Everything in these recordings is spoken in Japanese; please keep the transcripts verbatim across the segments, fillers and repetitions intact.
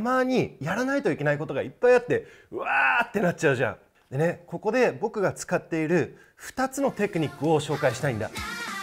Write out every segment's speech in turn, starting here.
まにやらないといけないことがいっぱいあって、うわーってなっちゃうじゃん。でね、ここで僕が使っているふたつのテクニックを紹介したいんだ。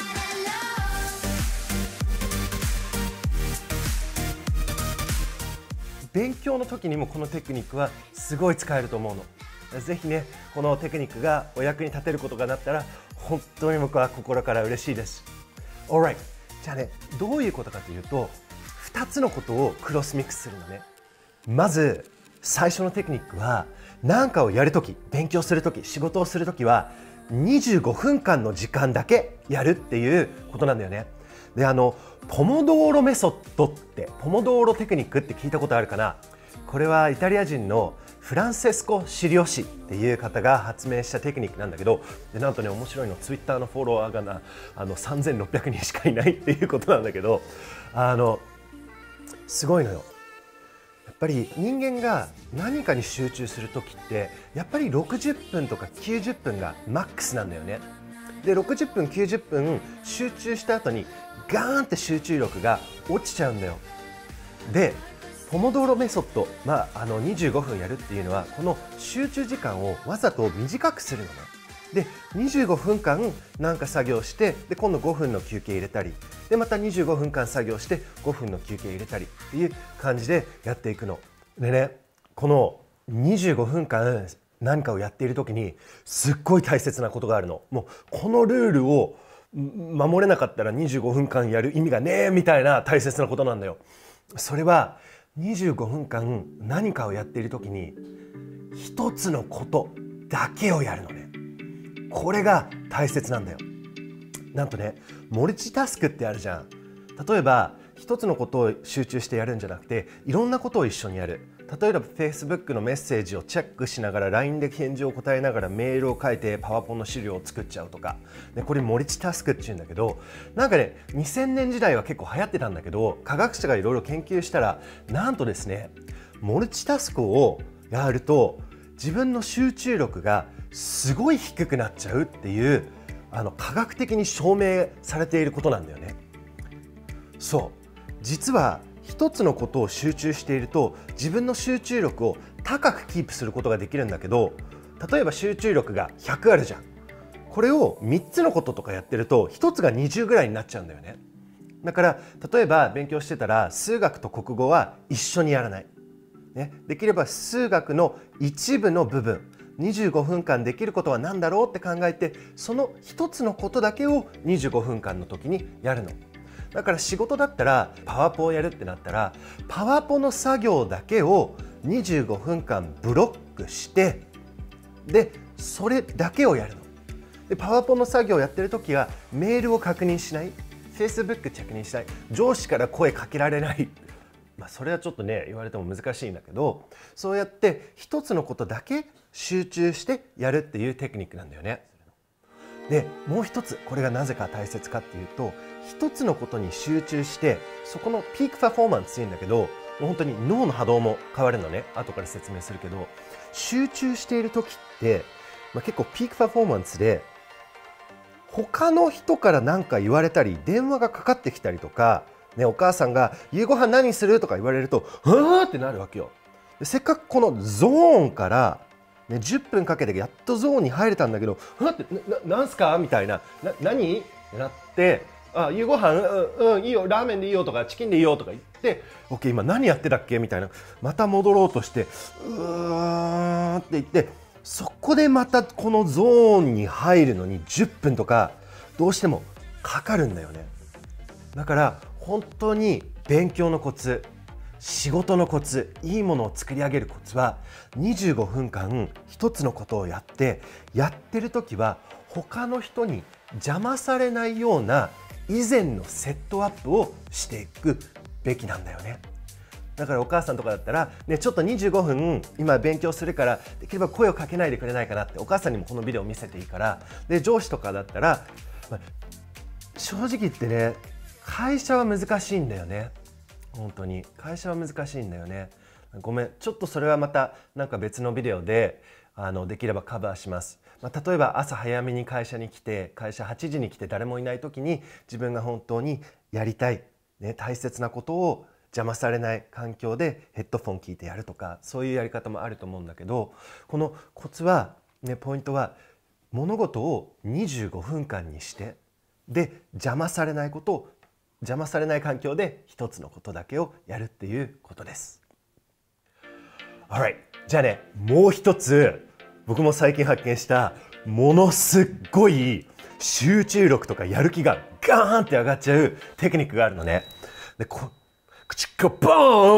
勉強の時にもこのテクニックはすごい使えると思うの。ぜひね、このテクニックがお役に立てることがなったら本当に僕は心から嬉しいです。Alright、 じゃあね、どういうことかというと、ふたつのことをクロスミックスするのね。まず最初のテクニックは、何かをやるとき、勉強するとき、仕事をするときはにじゅうごふんかんの時間だけやるっていうことなんだよね。で、あのポモドーロメソッドって、ポモドーロテクニックって聞いたことあるかな。これはイタリア人のフランセスコ・シリオシっていう方が発明したテクニックなんだけど、でなんとね、面白いの、ツイッターのフォロワーがなあのさんぜんろっぴゃくにんしかいないっていうことなんだけど、あのすごいのよ。やっぱり人間が何かに集中する時ってやっぱりろくじゅっぷんとかきゅうじゅっぷんがマックスなんだよね。でろくじゅっぷんきゅうじゅっぷん集中した後にガーンって集中力が落ちちゃうんだよ。でポモドーロメソッド、まあ、あのにじゅうごふんやるっていうのは、この集中時間をわざと短くするのね。でにじゅうごふんかんなんか作業して、で今度ごふんの休憩入れたり、でまたにじゅうごふんかん作業してごふんの休憩入れたりっていう感じでやっていくのでね、このにじゅうごふんかん何かをやっている時にすっごい大切なことがあるの。もうこのルールを守れなかったらにじゅうごふんかんやる意味がねえみたいな大切なことなんだよ。それはにじゅうごふんかん何かをやっている時に一つのことだけをやるのね。これが大切なんだよ。なんとね、マルチタスクってあるじゃん。例えば一つのことを集中してやるんじゃなくて、いろんなことを一緒にやる。例えば Facebook のメッセージをチェックしながら ライン で返事を答えながらメールを書いてパワポの資料を作っちゃうとか、でこれマルチタスクっていうんだけど、なんかね、にせんねん時代は結構流行ってたんだけど、科学者がいろいろ研究したら、なんとですね、マルチタスクをやると自分の集中力がすごい低くなっちゃうっていう、あの科学的に証明されていることなんだよね。そう、実は一つのことを集中していると自分の集中力を高くキープすることができるんだけど、例えば集中力がひゃくあるじゃん。これをみっつのこととかやってるとひとつがにじゅうぐらいになっちゃうんだよね。だから例えば勉強してたら数学と国語は一緒にやらない、ね、できれば数学の一部の部分、にじゅうごふんかんできることは何だろうって考えて、その一つのことだけをにじゅうごふんかんの時にやるの。だから仕事だったらパワポをやるってなったら、パワポの作業だけをにじゅうごふんかんブロックして、でそれだけをやるの。でパワポの作業をやってる時はメールを確認しない、 Facebook チェックにしない、上司から声かけられないまあそれはちょっとね、言われても難しいんだけど、そうやって一つのことだけ集中してやるっていうテクニックなんだよね。でもう一つ、これがなぜか大切かっていうと、一つのことに集中してそこのピークパフォーマンスっていうんだけど、もう本当に脳の波動も変わるのね。後から説明するけど、集中している時って、まあ、結構ピークパフォーマンスで他の人から何か言われたり電話がかかってきたりとか、ね、お母さんが「夕ご飯何する?」とか言われると「うわ!」ってなるわけよ。でせっかくこのゾーンからね、じゅっぷんかけてやっとゾーンに入れたんだけど、なってな、なんすかみたいな、な、何ってなって、あ、夕ご飯、うん、うん、いいよ、ラーメンでいいよとか、チキンでいいよとか言って、オッケー、今何やってたっけみたいな、また戻ろうとして、うーんって言って、そこでまたこのゾーンに入るのにじゅっぷんとか、どうしてもかかるんだよね。だから、本当に勉強のコツ、仕事のコツ、いいものを作り上げるコツは、にじゅうごふんかん一つのことをやって、やってる時は他の人に邪魔されないような以前のセットアップをしていくべきなんだよね。だからお母さんとかだったら、ね、ちょっとにじゅうごふん今勉強するからできれば声をかけないでくれないかなって、お母さんにもこのビデオを見せていいから。で上司とかだったら、まあ、正直言ってね、会社は難しいんだよね。本当に会社は難しいんだよね。ごめん、ちょっとそれはまたなんか別のビデオであのできればカバーします。まあ、例えば朝早めに会社に来て、会社はちじに来て誰もいない時に自分が本当にやりたい、ね、大切なことを邪魔されない環境でヘッドフォン聞いてやるとか、そういうやり方もあると思うんだけど、このコツはね、ポイントは物事をにじゅうごふんかんにして、で邪魔されないことを邪魔されない環境で一つのことだけをやるっていうことです。Alright、じゃあね、もう一つ僕も最近発見したものすっごい集中力とかやる気がガーンって上がっちゃうテクニックがあるのね。でこ口がボ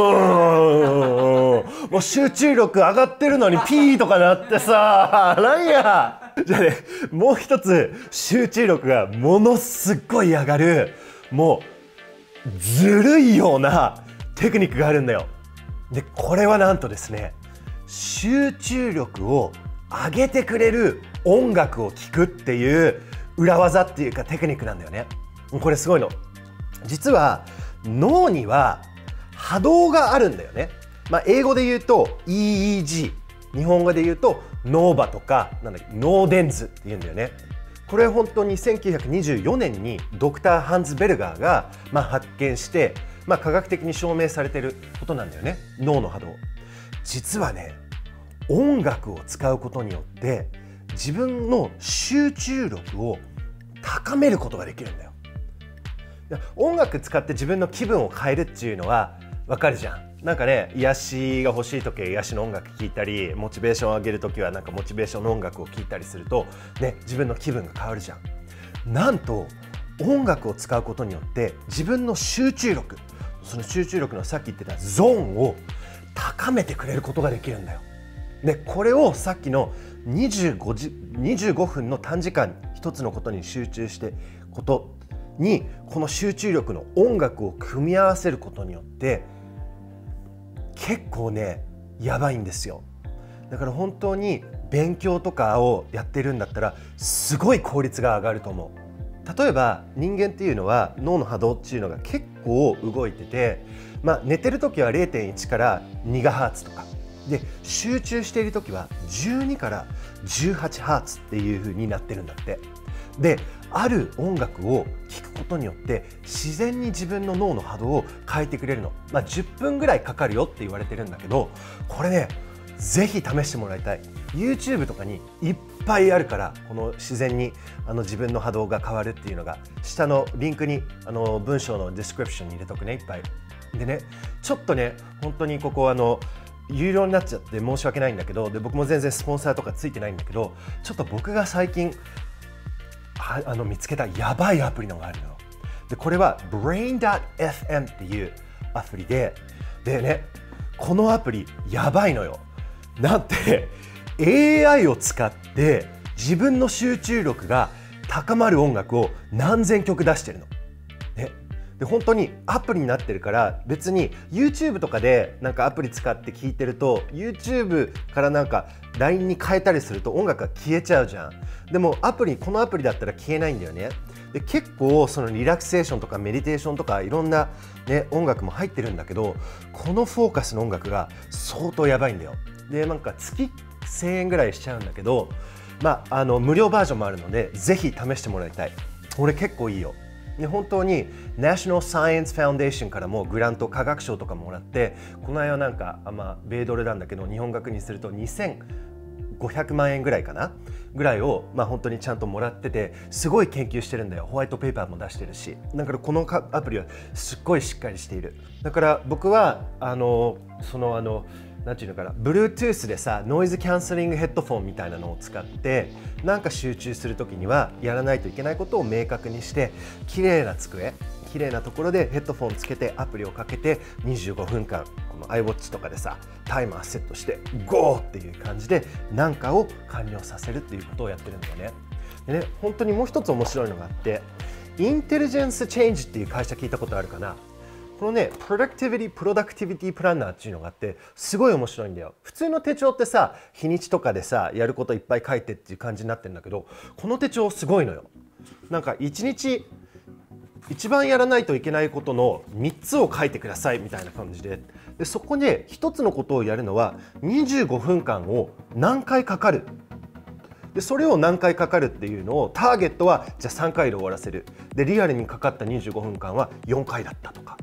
ーンもう集中力上がってるのにピーとかなってさ、なんや。じゃあね、もう一つ集中力がものすっごい上がる、もうずるいようなテクニックがあるんだよ。でこれはなんとですね、集中力を上げてくれる音楽を聴くっていう裏技っていうかテクニックなんだよね。これすごいの。実は脳には波動があるんだよね。まあ、英語で言うと イーイージー、 日本語で言うとノーバとかなんだっけ脳電図って言うんだよね。これ本当にせんきゅうひゃくにじゅうよねんにドクター・ハンズベルガーが、まあ、発見して、まあ、科学的に証明されていることなんだよね、脳の波動。実はね、音楽を使うことによって自分の集中力を高めることができるんだよ。音楽使って自分の気分を変えるっていうのはわかるじゃん。なんかね、癒しが欲しい時は癒しの音楽聴いたり、モチベーションを上げる時はなんかモチベーションの音楽を聴いたりするとね、自分の気分が変わるじゃん。なんと音楽を使うことによって自分の集中力、その集中力のさっき言ってたゾーンを高めてくれることができるんだよ。でこれをさっきのにじゅうごじ、にじゅうごふんの短時間一つのことに集中してことに、この集中力の音楽を組み合わせることによって結構ねやばいんですよ。だから本当に勉強とかをやってるんだったらすごい効率が上がると思う。例えば人間っていうのは脳の波動っていうのが結構動いてて、まあ、寝てる時は れいてんいち からにガハーツとかで、集中している時はじゅうにからじゅうはちハーツっていう風になってるんだって。である音楽を聴くことによって自然に自分の脳の波動を変えてくれるの。まあ、じゅっぷんぐらいかかるよって言われてるんだけど、これねぜひ試してもらいたい。 YouTube とかにいっぱいあるから、この自然にあの自分の波動が変わるっていうのが下のリンクにあの文章のディスクリプションに入れとくね、いっぱいでね。ちょっとね本当にここあの有料になっちゃって申し訳ないんだけど、で僕も全然スポンサーとかついてないんだけど、ちょっと僕が最近はあの見つけたやばいアプリのがあるの。でこれは ブレイン ドット エフエム っていうアプリで、でねこのアプリやばいのよ。なんて エーアイ を使って自分の集中力が高まる音楽を何千曲出してるの。ね、で本当にアプリになってるから、別に YouTube とかでなんかアプリ使って聴いてると YouTube からなんか ライン に変えたりすると音楽が消えちゃうじゃん。でもアプリこのアプリだったら消えないんだよね。で結構そのリラクセーションとかメディテーションとかいろんな、ね、音楽も入ってるんだけど、このフォーカスの音楽が相当やばいんだよ。でなんか月せんえんぐらいしちゃうんだけど、まあ、あの無料バージョンもあるのでぜひ試してもらいたい。これ結構いいよ。で本当に National Science Foundation からもグラント、科学賞とかもらって、この間はなんか、あ、まあ、米ドルなんだけど日本額にするとにせんごひゃくまんえんぐらいかなぐらいを、まあ、本当にちゃんともらってて、すごい研究してるんだよ。ホワイトペーパーも出してるし、だからこのアプリはすっごいしっかりしている。だから僕はあのそのあのなんていうのかな、Bluetooth でさノイズキャンセリングヘッドフォンみたいなのを使ってなんか集中するときにはやらないといけないことを明確にして、綺麗な机、綺麗なところでヘッドフォンつけてアプリをかけてにじゅうごふんかん、この iWatch とかでさタイマーセットしてゴーっていう感じで何かを完了させるっていうことをやってるんだよね。でね、本当にもう一つ面白いのがあって、インテリジェンスチェンジっていう会社聞いたことあるかな。このね、プロダクティビティ、プロダクティビティプランナーっていうのがあって、すごい面白いんだよ。普通の手帳ってさ、日にちとかでさ、やることいっぱい書いてっていう感じになってるんだけど、この手帳すごいのよ。なんかいちにち一番やらないといけないことのみっつを書いてくださいみたいな感じで、でそこでひとつのことをやるのはにじゅうごふんかんを何回かかる。でそれを何回かかるっていうのをターゲットはじゃあさんかいで終わらせる。でリアルにかかったにじゅうごふんかんはよんかいだったとか。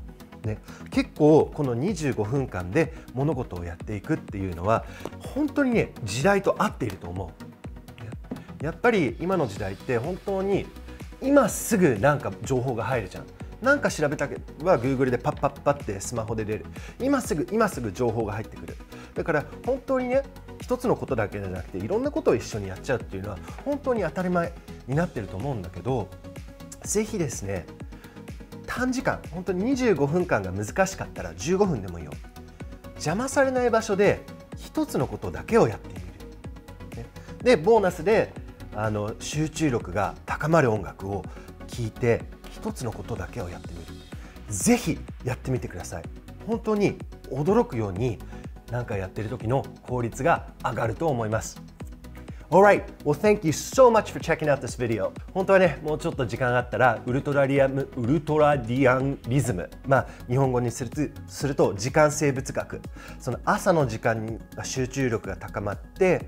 ね、結構このにじゅうごふんかんで物事をやっていくっていうのは本当にね時代と合っていると思う。やっぱり今の時代って本当に今すぐなんか情報が入るじゃん。なんか調べたけば Google でパッパッパってスマホで出る。今すぐ今すぐ情報が入ってくる。だから本当にね一つのことだけじゃなくていろんなことを一緒にやっちゃうっていうのは本当に当たり前になってると思うんだけど、ぜひですね短時間本当ににじゅうごふんかんが難しかったらじゅうごふんでもいいよ。邪魔されない場所で一つのことだけをやってみる。ね、でボーナスであの集中力が高まる音楽を聴いて一つのことだけをやってみる。ぜひやってみてください。本当に驚くように何かやってる時の効率が上がると思います。Alright, well thank you so much for checking out this video. 本当はね、もうちょっと時間があったらウルトラリアム、ウルトラディアンリズム、まあ日本語にすると、すると時間生物学。その朝の時間に集中力が高まって、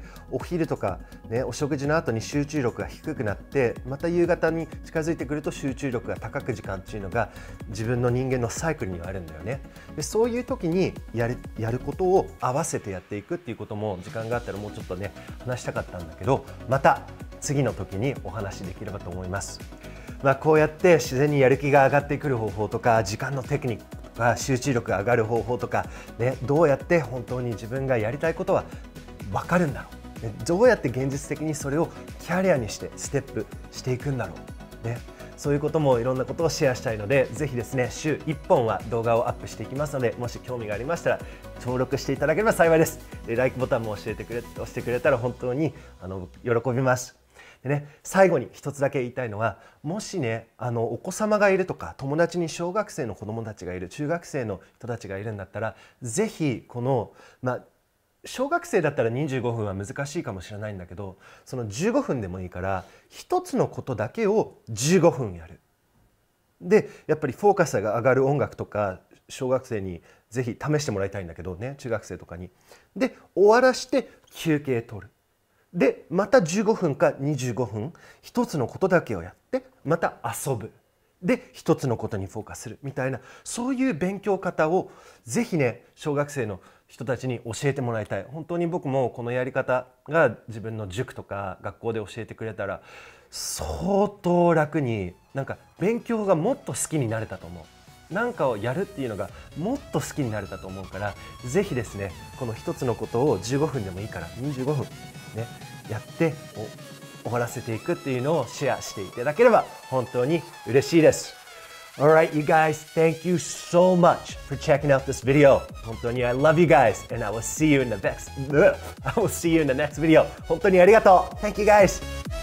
お昼とかね、お食事の後に集中力が低くなって、また夕方に近づいてくると集中力が高く時間っていうのが自分の人間のサイクルにはあるんだよね。で、そういう時にやる、やることを合わせてやっていくっていうことも時間があったらもうちょっとね話したかったんだけど、また次の時にお話しできればと思います。まあ、こうやって自然にやる気が上がってくる方法とか時間のテクニックとか集中力が上がる方法とか、ね、どうやって本当に自分がやりたいことは分かるんだろう、ね、どうやって現実的にそれをキャリアにしてステップしていくんだろう、ね、そういうこともいろんなことをシェアしたいので、ぜひですね週いっぽんは動画をアップしていきますので、もし興味がありましたら登録していただければ幸いです。で、ライクボタンも教えてくれ押してくれたら本当にあの喜びます。でね、最後に一つだけ言いたいのは、もしねあのお子様がいるとか友達に小学生の子供たちがいる、中学生の人たちがいるんだったら、ぜひこのまあ小学生だったらにじゅうごふんは難しいかもしれないんだけど、そのじゅうごふんでもいいから一つのことだけをじゅうごふんやる。でやっぱりフォーカスが上がる音楽とか小学生にぜひ試してもらいたいんだけどね、中学生とかに。で終わらして休憩取る。でまたじゅうごふんかにじゅうごふん一つのことだけをやってまた遊ぶ。で一つのことにフォーカスするみたいな、そういう勉強方をぜひね小学生の人たちに教えてもらいたい。本当に僕もこのやり方が自分の塾とか学校で教えてくれたら相当楽に、なんか勉強がもっと好きになれたと思う。何かをやるっていうのがもっと好きになれたと思うから、ぜひですねこの一つのことをじゅうごふんでもいいからにじゅうごふんねやって終わらせていくっていうのをシェアしていただければ本当に嬉しいです。Alright, you guys, thank you so much for checking out this video. 本当に I love you guys, and I will see you in the next. I will see you in the next video. 本当にありがとう。Thank you guys.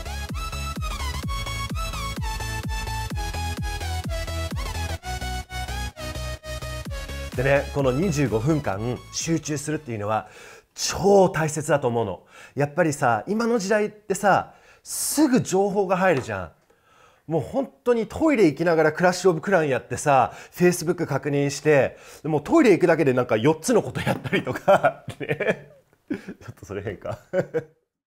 でね、このにじゅうごふんかん集中するっていうのは超大切だと思うの。やっぱりさ、今の時代ってさ、すぐ情報が入るじゃん。もう本当にトイレ行きながらクラッシュオブクランやってさ、Facebook 確認して、もうトイレ行くだけでなんかよっつのことやったりとか、ね。ちょっとそれ変か。